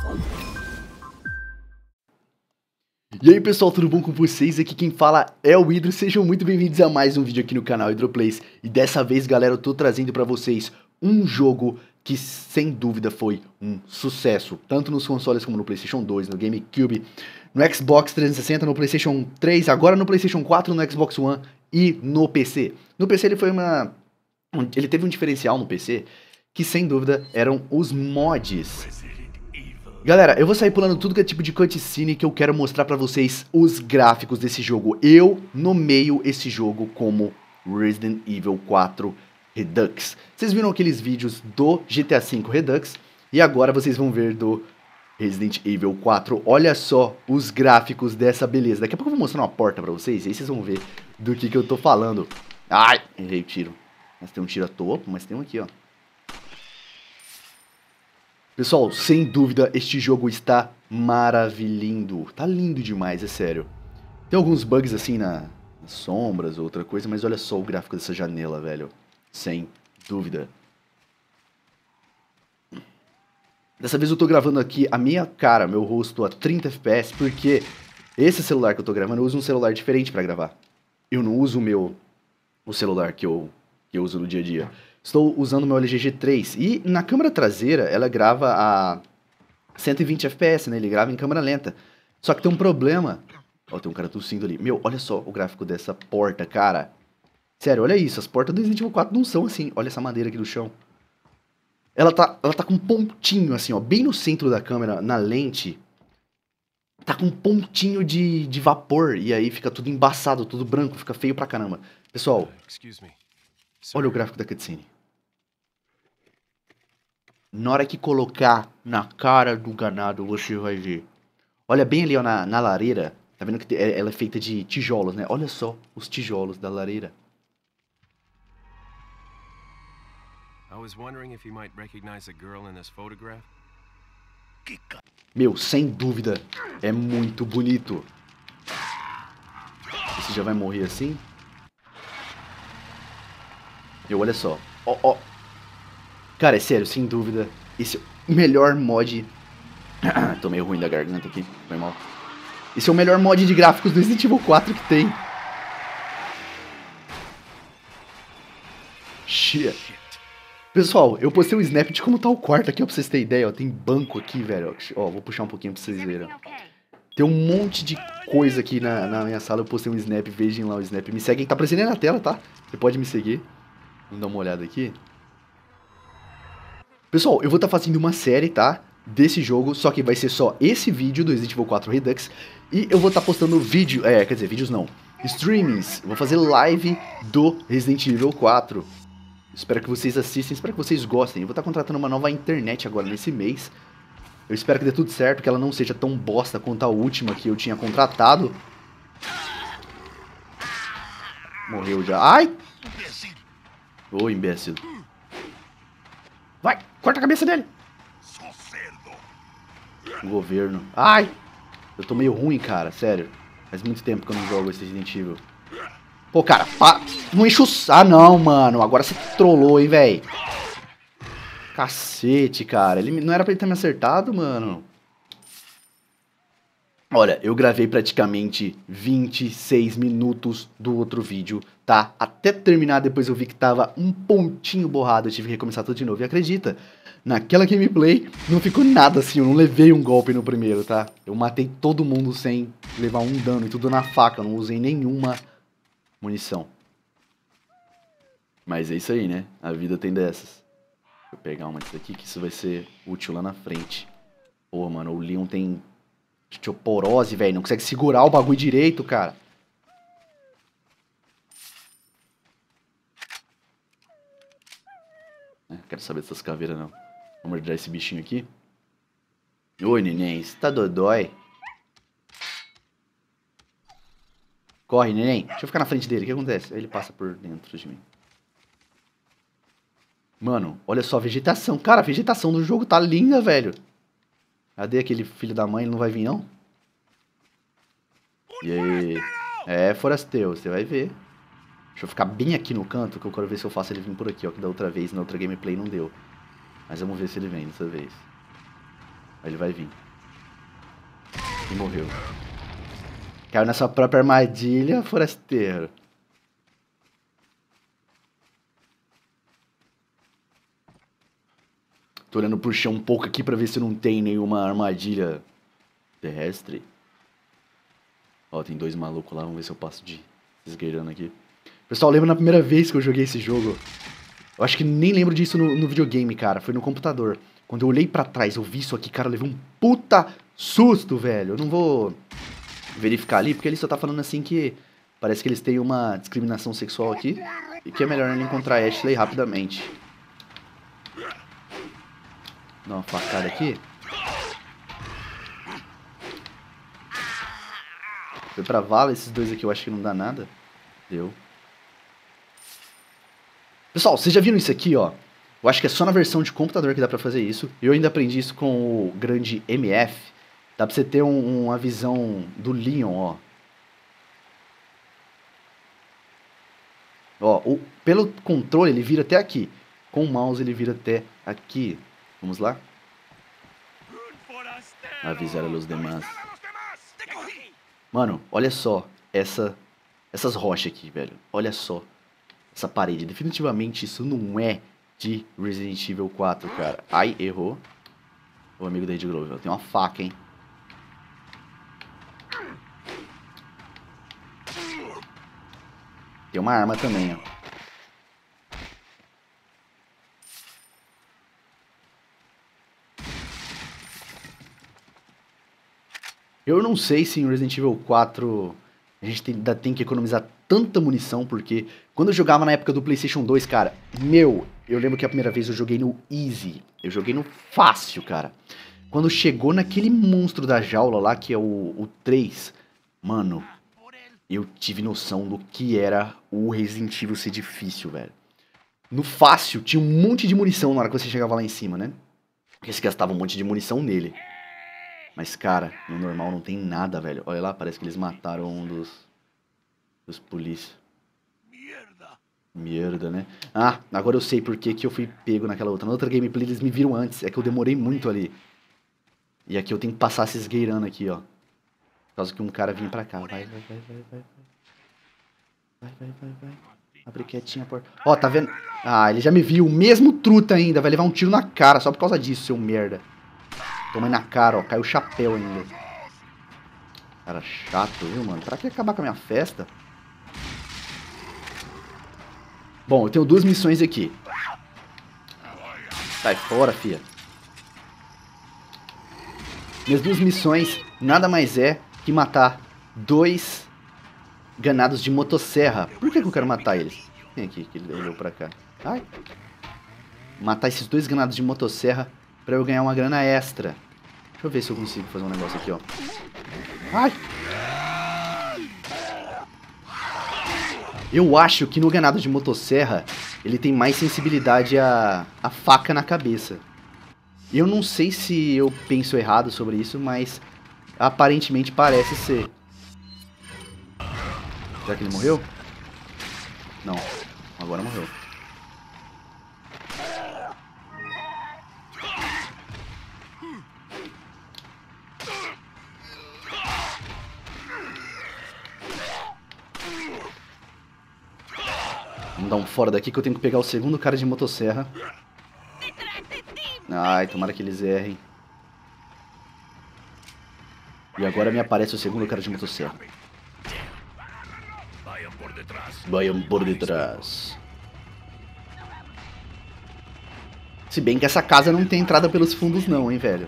E aí pessoal, tudo bom com vocês? Aqui quem fala é o Hydro, sejam muito bem-vindos a mais um vídeo aqui no canal Hydroplays. E dessa vez, galera, eu tô trazendo pra vocês um jogo que sem dúvida foi um sucesso, tanto nos consoles como no PlayStation 2, no GameCube, no Xbox 360, no PlayStation 3, agora no PlayStation 4, no Xbox One e no PC. No PC ele teve um diferencial no PC, que sem dúvida eram os mods. Galera, eu vou sair pulando tudo que é tipo de cutscene que eu quero mostrar pra vocês os gráficos desse jogo. Eu nomeio esse jogo como Resident Evil 4 Redux. Vocês viram aqueles vídeos do GTA V Redux e agora vocês vão ver do Resident Evil 4. Olha só os gráficos dessa beleza. Daqui a pouco eu vou mostrar uma porta pra vocês e aí vocês vão ver do que eu tô falando. Ai, errei o tiro. Mas tem um tiro à toa, mas tem um aqui, ó. Pessoal, sem dúvida, este jogo está maravilhindo. Tá lindo demais, é sério. Tem alguns bugs assim nas sombras, outra coisa, mas olha só o gráfico dessa janela, velho. Sem dúvida. Dessa vez eu tô gravando aqui a minha cara, meu rosto a 30 FPS, porque esse celular que eu tô gravando, eu uso um celular diferente pra gravar. Eu não uso o celular que eu uso no dia a dia. Estou usando o meu LG G3 e na câmera traseira ela grava a 120 FPS, né? Ele grava em câmera lenta. Só que tem um problema. Ó, tem um cara tossindo ali. Meu, olha só o gráfico dessa porta, cara. Sério, olha isso. As portas do Resident Evil 4 não são assim. Olha essa madeira aqui no chão. Ela tá com um pontinho assim, ó. Bem no centro da câmera, na lente. Tá com um pontinho de vapor. E aí fica tudo embaçado, tudo branco. Fica feio pra caramba. Pessoal, olha o gráfico da cutscene. Na hora que colocar na cara do ganado, você vai ver. Olha bem ali, ó, na lareira. Tá vendo que ela é feita de tijolos, né? Olha só os tijolos da lareira. Meu, sem dúvida, é muito bonito. Você já vai morrer assim? Meu, olha só. Ó, ó. Cara, é sério, sem dúvida, esse é o melhor mod... Tô meio ruim da garganta aqui, foi mal. Esse é o melhor mod de gráficos do Resident Evil 4 que tem. Shit. Pessoal, eu postei um snap de como tá o quarto aqui, ó, pra vocês terem ideia, ó. Tem banco aqui, velho, ó, vou puxar um pouquinho pra vocês verem. Tem um monte de coisa aqui na minha sala, eu postei um snap, vejam lá o snap. Me seguem, tá aparecendo aí na tela, tá? Você pode me seguir. Vamos dar uma olhada aqui. Pessoal, eu vou estar fazendo uma série, tá? Desse jogo, só que vai ser só esse vídeo do Resident Evil 4 Redux. E eu vou estar postando vídeo, quer dizer, vídeos não, streamings. Vou fazer live do Resident Evil 4. Espero que vocês assistam, espero que vocês gostem. Eu vou estar contratando uma nova internet agora nesse mês. Eu espero que dê tudo certo, que ela não seja tão bosta quanto a última que eu tinha contratado. Morreu já. Ai! Ô, imbécil. Vai, corta a cabeça dele. O governo. Ai! Eu tô meio ruim, cara, sério. Faz muito tempo que eu não jogo esse Resident Evil. Pô, cara, não enche o... Ah, não, mano. Agora você trollou, hein, velho. Cacete, cara. Ele não era pra ele ter me acertado, mano. Olha, eu gravei praticamente 26 minutos do outro vídeo, tá? Até terminar, depois eu vi que tava um pontinho borrado, eu tive que recomeçar tudo de novo. E acredita, naquela gameplay não ficou nada assim, eu não levei um golpe no primeiro, tá? Eu matei todo mundo sem levar um dano e tudo na faca, eu não usei nenhuma munição. Mas é isso aí, né? A vida tem dessas. Vou pegar uma disso aqui que isso vai ser útil lá na frente. Pô, mano, o Leon tem... osteoporose, velho. Não consegue segurar o bagulho direito, cara. Quero saber dessas caveiras, não. Vamos mordar esse bichinho aqui. Oi, neném. Você tá dodói? Corre, neném. Deixa eu ficar na frente dele. O que acontece? Aí ele passa por dentro de mim. Mano, olha só a vegetação. Cara, a vegetação do jogo tá linda, velho. Cadê aquele filho da mãe? Ele não vai vir, não? E aí? É, forasteiro, você vai ver. Deixa eu ficar bem aqui no canto, que eu quero ver se eu faço ele vir por aqui, ó. Que da outra vez, na outra gameplay, não deu. Mas vamos ver se ele vem dessa vez. Aí ele vai vir. E morreu. Caiu na sua própria armadilha, forasteiro. Tô olhando pro chão um pouco aqui pra ver se não tem nenhuma armadilha terrestre. Ó, tem 2 malucos lá, vamos ver se eu passo de esgueirando aqui. Pessoal, lembra na primeira vez que eu joguei esse jogo? Eu acho que nem lembro disso no videogame, cara. Foi no computador. Quando eu olhei pra trás, eu vi isso aqui, cara, eu levei um puta susto, velho. Eu não vou verificar ali, porque ele só tá falando assim que parece que eles têm uma discriminação sexual aqui e que é melhor ele encontrar a Ashley rapidamente. Dá uma facada aqui. Foi pra vala, esses dois aqui eu acho que não dá nada. Deu. Pessoal, vocês já viram isso aqui, ó? Eu acho que é só na versão de computador que dá pra fazer isso. Eu ainda aprendi isso com o grande MF. Dá pra você ter uma visão do Leon, ó. Ó, pelo controle ele vira até aqui. Com o mouse ele vira até aqui. Vamos lá? Avisar a los demás. Mano, olha só essas rochas aqui, velho. Olha só essa parede. Definitivamente isso não é de Resident Evil 4, cara. Ai, errou. O amigo da Red Grove, tem uma faca, hein. Tem uma arma também, ó. Eu não sei se em Resident Evil 4 a gente ainda tem que economizar tanta munição, porque quando eu jogava na época do PlayStation 2, cara, eu lembro que a primeira vez eu joguei no Easy, eu joguei no Fácil, cara. Quando chegou naquele monstro da jaula lá, que é o 3, mano, eu tive noção do que era o Resident Evil ser difícil, velho. No Fácil tinha um monte de munição na hora que você chegava lá em cima, né? Porque você gastava um monte de munição nele. Mas, cara, no normal não tem nada, velho. Olha lá, parece que eles mataram um dos polícia. Merda, né? Ah, agora eu sei por que eu fui pego naquela outra. Na outra gameplay eles me viram antes. É que eu demorei muito ali. E aqui eu tenho que passar se esgueirando aqui, ó. Por causa que um cara vinha pra cá. Vai. Vai. Abre quietinho a porta. Ó, tá vendo? Ah, ele já me viu. O mesmo truta ainda. Vai levar um tiro na cara só por causa disso, seu merda. Toma aí na cara, ó. Caiu o chapéu ainda. Cara chato, viu, mano? Pra que acabar com a minha festa? Bom, eu tenho 2 missões aqui. Sai fora, fia. Minhas 2 missões nada mais é que matar 2 ganados de motosserra. Por que eu quero matar eles? Vem aqui, que ele olhou pra cá. Ai. Matar esses 2 ganados de motosserra pra eu ganhar uma grana extra. Deixa eu ver se eu consigo fazer um negócio aqui, ó. Ai! Eu acho que no ganado de motosserra ele tem mais sensibilidade a faca na cabeça. Eu não sei se eu penso errado sobre isso, mas aparentemente parece ser. Será que ele morreu? Não, agora morreu. Vamos dar um fora daqui que eu tenho que pegar o segundo cara de motosserra. Ai, tomara que eles errem. E agora me aparece o segundo cara de motosserra. Vayan por detrás. Se bem que essa casa não tem entrada pelos fundos não, hein, velho.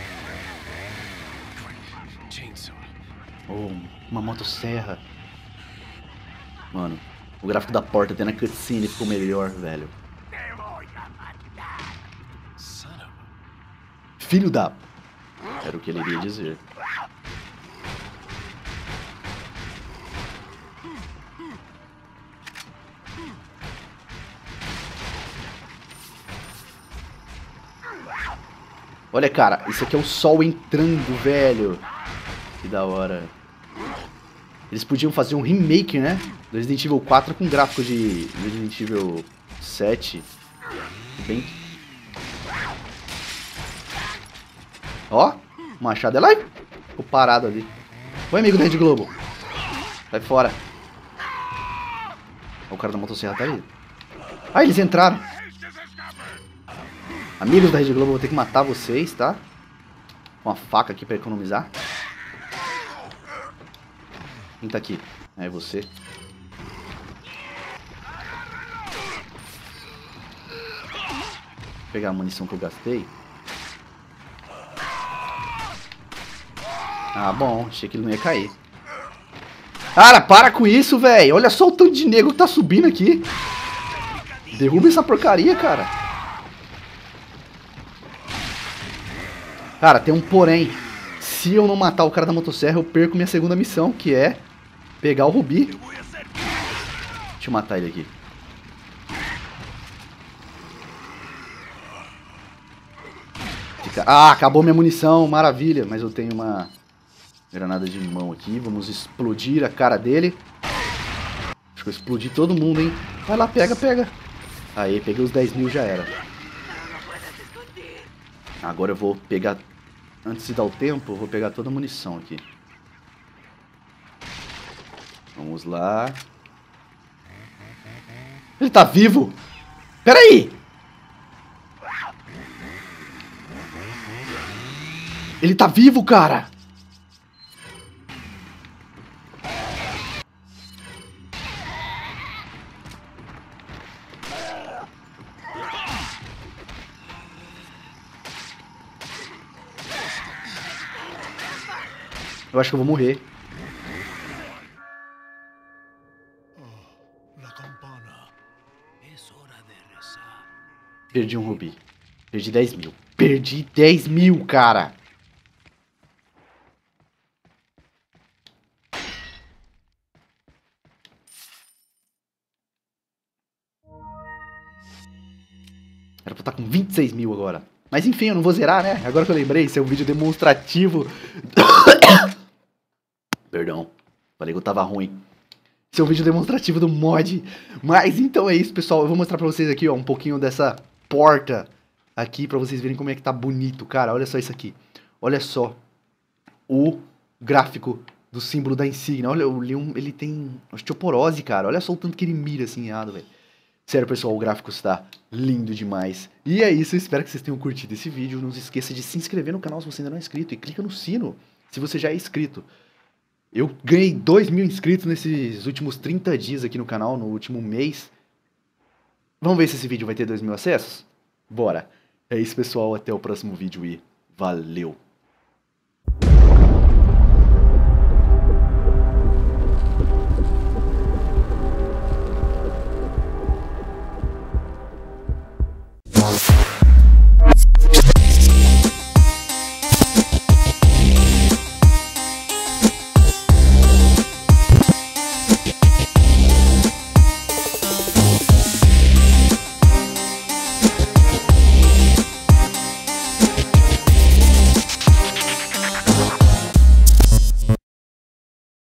Oh, uma motosserra. Mano, o gráfico da porta até na cutscene ficou melhor, velho. Filho da... Era o que ele iria dizer. Olha, cara, isso aqui é o sol entrando, velho. Que da hora. Eles podiam fazer um remake, né? Do Resident Evil 4 com gráfico de Resident Evil 7. Bem... Ó, o machado é lá. Ficou parado ali. Oi, amigo da Rede Globo. Sai fora. O cara da motosserra tá aí. Ah, eles entraram. Amigos da Rede Globo, eu vou ter que matar vocês, tá? Com a faca aqui pra economizar. Quem tá aqui? É você. Vou pegar a munição que eu gastei. Ah, bom. Achei que ele não ia cair. Cara, para com isso, velho. Olha só o tanto de nego que tá subindo aqui. Derruba essa porcaria, cara. Cara, tem um porém. Se eu não matar o cara da motosserra, eu perco minha segunda missão, que é pegar o Rubi. Deixa eu matar ele aqui. Ah, acabou minha munição, maravilha. Mas eu tenho uma granada de mão aqui. Vamos explodir a cara dele. Acho que eu explodi todo mundo, hein. Vai lá, pega, pega. Aí, peguei os 10 mil, já era. Agora eu vou pegar... Antes de dar o tempo, eu vou pegar toda a munição aqui. Vamos lá. Ele tá vivo? Pera aí! Ele tá vivo, cara! Eu acho que eu vou morrer. Perdi um rubi. Perdi 10 mil. Perdi 10 mil, cara! Era pra eu estar com 26 mil agora. Mas enfim, eu não vou zerar, né? Agora que eu lembrei, isso é um vídeo demonstrativo. Perdão. Falei que eu tava ruim. Esse é um vídeo demonstrativo do mod. Mas então é isso, pessoal. Eu vou mostrar pra vocês aqui, ó, um pouquinho dessa porta aqui, pra vocês verem como é que tá bonito, cara. Olha só isso aqui. Olha só o gráfico do símbolo da insígnia. Olha, o Leon, ele tem osteoporose, cara. Olha só o tanto que ele mira assim, errado, velho. Sério, pessoal, o gráfico está lindo demais. E é isso, eu espero que vocês tenham curtido esse vídeo. Não se esqueça de se inscrever no canal se você ainda não é inscrito. E clica no sino se você já é inscrito. Eu ganhei 2 mil inscritos nesses últimos 30 dias aqui no canal, no último mês. Vamos ver se esse vídeo vai ter 2 mil acessos? Bora! É isso, pessoal. Até o próximo vídeo e valeu!